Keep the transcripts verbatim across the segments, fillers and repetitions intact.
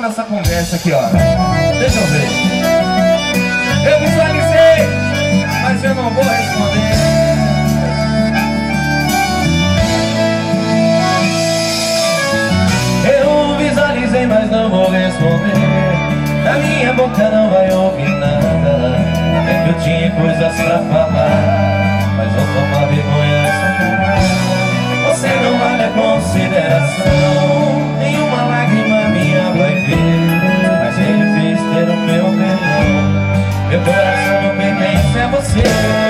nossa conversa aqui, ó. Deixa eu ver. Eu visualizei, mas eu não vou responder. Eu visualizei, mas não vou responder. A minha boca não vai ouvir nada. É que eu tinha coisas pra falar, mas vou tomar vergonha nessa cara. Você não vale a consideração, nenhuma lágrima minha vai ver. Mas é difícil ter o meu perdão. Meu coração não pertence a você.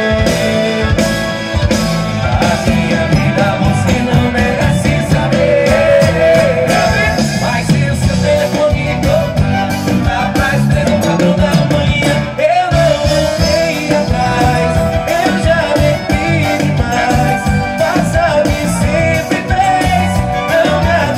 A minha vida você não merece saber. Mas se o seu telefone tocar, tá pra esperar o quatro da manhã, eu não voltei atrás. Eu já bebi demais. Faça o que sempre fez. Não me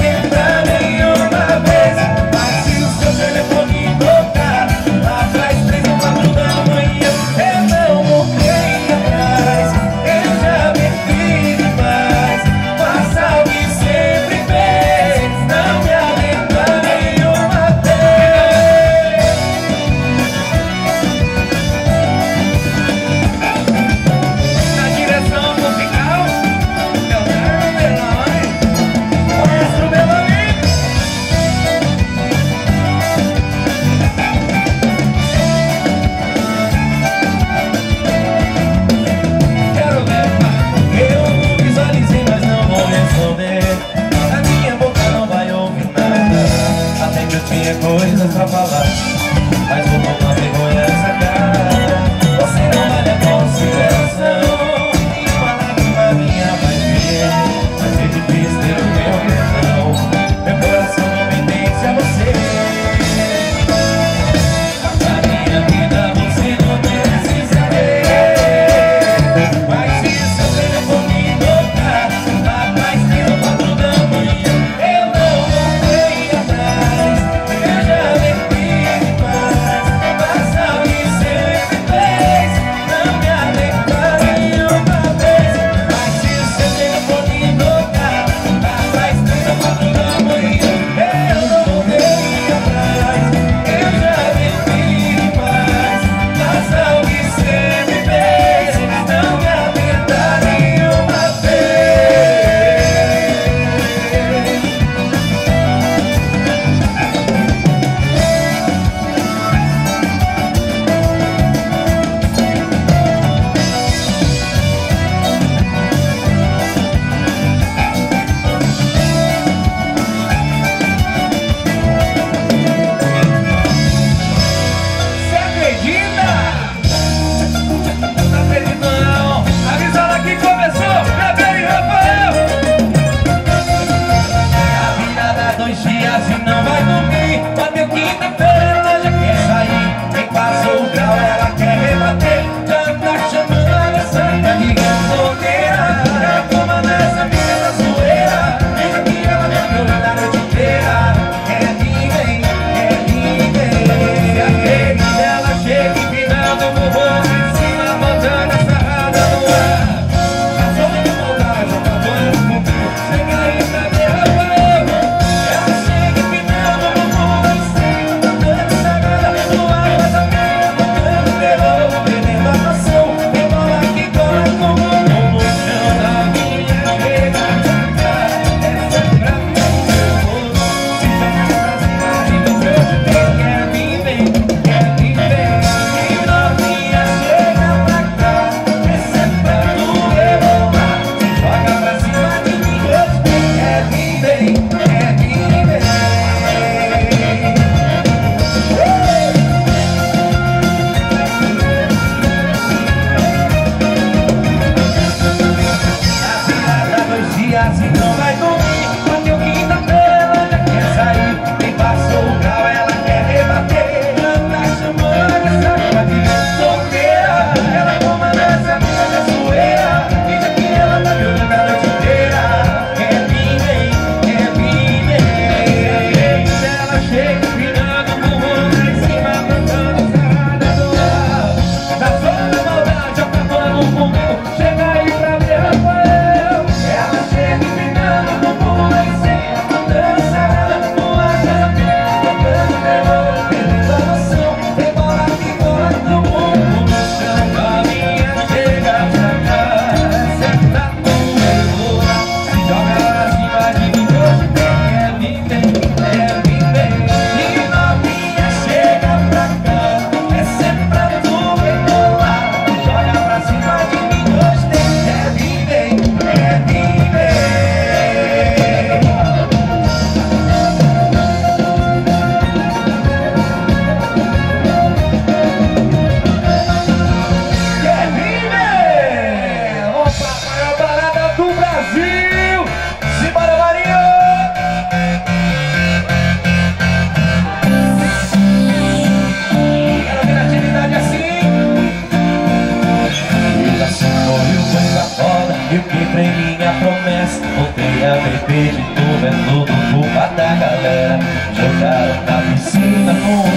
quebrei minha promessa, voltei a beber de tudo, é tudo culpa da galera. Jogaram na piscina com